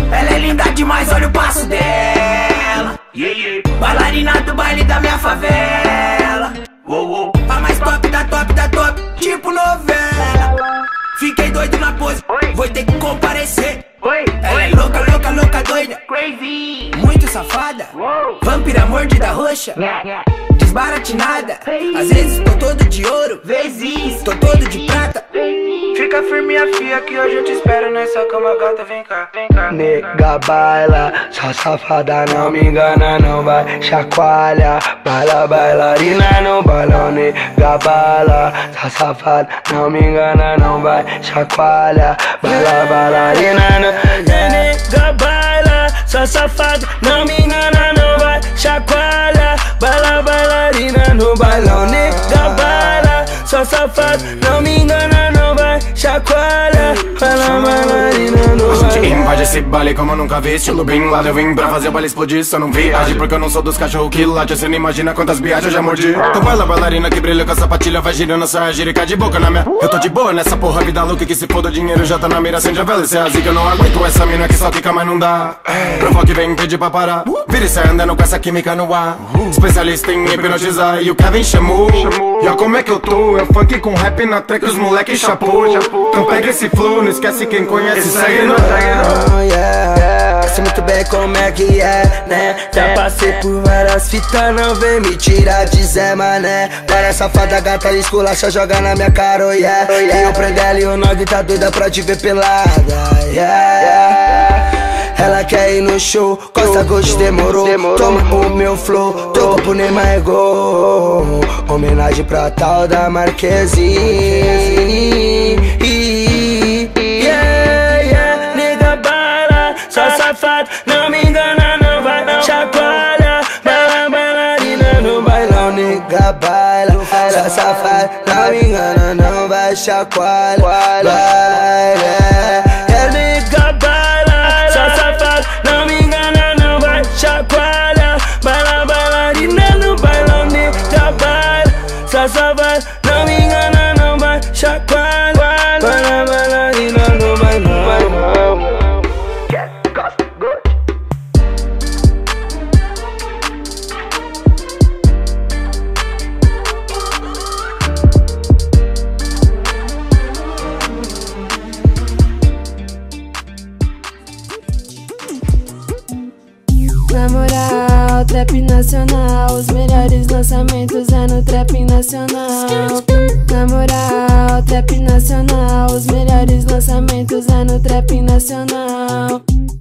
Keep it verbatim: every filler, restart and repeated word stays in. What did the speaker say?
Ela é linda demais, olha o passo dela. Bailarina do baile da minha favela. A mais top da top da top, tipo novela. Fiquei doido na pose, vou ter que comparecer. Ela é louca, louca, louca, doida, crazy, muito safada, vampira mordida roxa, desbaratinada. Às vezes tô todo de ouro, vezes tô todo de prata. Fica firme, minha filha, que hoje eu te espero nessa cama, gata, vem cá, vem cá. Nega baila, só safada, não me engana, não vai chacoalha. Baila, bailarina no balão. Nega baila, só safada, não me engana, não vai chacoalha. Baila, bailarina no... Nega baila, só safada, não me engana, não vai chacoalha. Baila, bailarina no bailão. Nega baila, só safada, não me engana, não vai chacoalha. Baila, bailarina no bailão. A gente invade esse baile como eu nunca vi. Estilo bem lá, eu vim pra fazer o baile explodir. Só não viaje porque eu não sou dos cachorro que late. Você não imagina quantas viagens eu já mordi. Então baila, bailarina que brilha com a sapatilha, vai girando essa gírica de boca na minha. Eu tô de boa nessa porra, vida louca que se foda, o dinheiro já tá na mira, acende a vela. Cê é a zica, eu não aguento essa mina que só fica, mas não dá. Prova que vem pedir pra parar. Vira e sai andando com essa química no ar. Especialista em hipnotizar e o Kevin chamou. E ó como é que eu tô, é funk com rap na track, os moleque chapou. Então pega esse flow, não esquece quem conhece, segue no oh, yeah. Sei muito bem como é que é, né? Já passei por várias fitas, não vem me tirar de Zé Mané. Para safada gata esculacha, joga na minha cara, oh yeah. E eu prendo ela e o Nog tá doida pra te ver pelada, yeah. Ela quer ir no show, Costa Gold demorou. Toma o meu flow, topo pro Neymar é gol. Homenagem pra tal da Marquezine. Yeah, yeah, nega baila, só safado, não me engana, não vai não chacoalha. Baila, bailarina no bailão. Nega baila, só safado, não me engana, não vai chacoalha. Baila, é nega baila, só safado, não me engana, não vai chacoalha. Baila, bailarina no bailão. Nega baila, só safado, não me engana, não vai chacoalha. Baila, bailarina no bailão. Na moral, trap nacional, os melhores lançamentos é no trap nacional. Na moral, trap nacional, os melhores lançamentos é no trap nacional.